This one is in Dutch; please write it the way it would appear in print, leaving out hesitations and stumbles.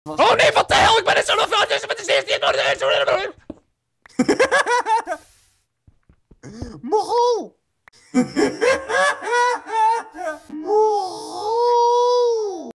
Oh nee, wat de hel? Ik ben er zo nog van. Dus met de 17. Mogol!